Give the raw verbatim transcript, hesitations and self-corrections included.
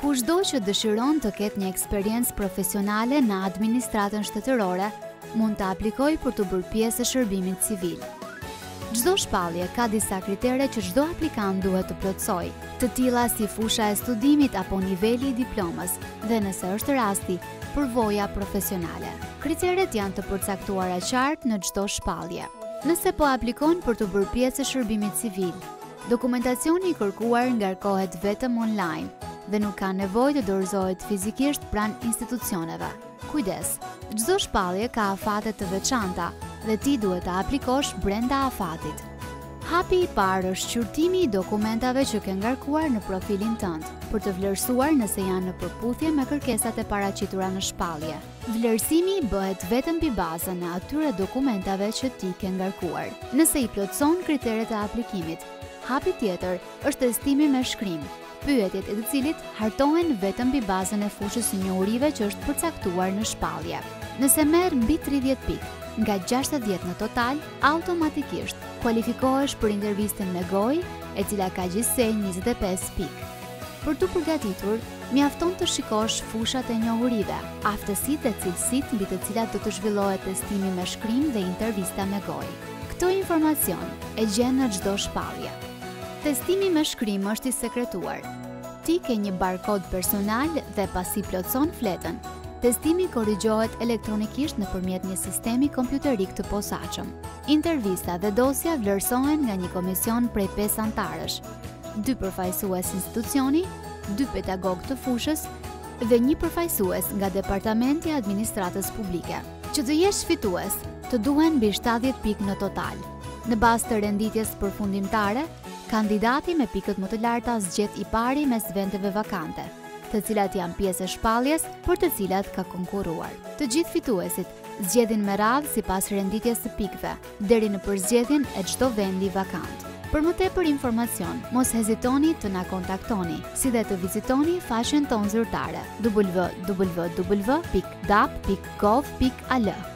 Kushdo që dëshiron të ketë një eksperiencë profesionale në administratën shtetërore, mund të aplikojë për të bërë pjesë e shërbimit civil. Çdo shpallje ka disa kritere që çdo aplikant duhet të plotësojë, të tilla si fusha e studimit apo niveli i diplomës dhe nëse është rasti, përvoja profesionale. Kriteret janë të përcaktuara qartë në çdo shpallje. Nëse po aplikon për të bërë pjesë e shërbimit civil, dokumentacioni i kërkuar ngarkohet vetëm online dhe nuk ka nevojë të dorëzohet fizikisht pranë institucioneve. Kujdes, çdo shpallje ka afate të veçanta dhe ti duhet të aplikosh brenda afatit. Hapi i parë është qyrtimi i dokumentave që ke ngarkuar në profilin tënd, për të vlerësuar nëse janë në përputhje me kërkesat e paraqitura në shpallje. Vlerësimi bëhet vetëm mbi bazën e atyre dokumentave që ti ke ngarkuar. Nëse i plotëson kriteret e aplikimit, hapi tjetër është testimi me shkrim, pyetjet e të cilit hartohen vetëm mbi bazën e fushës së njohurive që është përcaktuar në shpallje. Nëse merr mbi tridhjetë pikë nga gjashtëdhjetë në total, automatikisht kualifikohesh për intervistën me gojë, e cila ka gjithsej njëzet e pesë pikë. Për të përgatitur, mjafton të shikosh fushat e njohurive, aftësitë dhe cilësitë mbi të cilat do të zhvillohet testimi me shkrim dhe intervista me gojë. Këto informacion e gjen në çdo shpallje. Testimi me shkrim është i sekretuar. Ti ke një barkod personal dhe pasi plotëson fletën, testimi korrigjohet elektronikisht nëpërmjet një sistemi kompjuterik të posaçëm. Intervista dhe dosja vlerësohen nga një komision prej pesë antarësh, dy përfaqësues institucioni, dy pedagog të fushës dhe një përfaqësues nga Departamenti i Administratës Publike. Që të jesh fitues, të duhen mbi shtatëdhjetë pikë në total. Në bazë të renditjes përfundimtare, kandidati me pikët më të larta zgjedh i pari mes vendeve vakante, të cilat janë pjesë e shpalljes për të cilat ka konkurruar. Të gjithë fituesit zgjedhin me radhë sipas renditjes së pikëve, deri në përzgjedhjen e çdo vendi vakant. Për më tepër informacion, mos hezitoni të na kontaktoni, si dhe të vizitoni faqen tonë zyrtare w w w pikë dap pikë gov pikë al.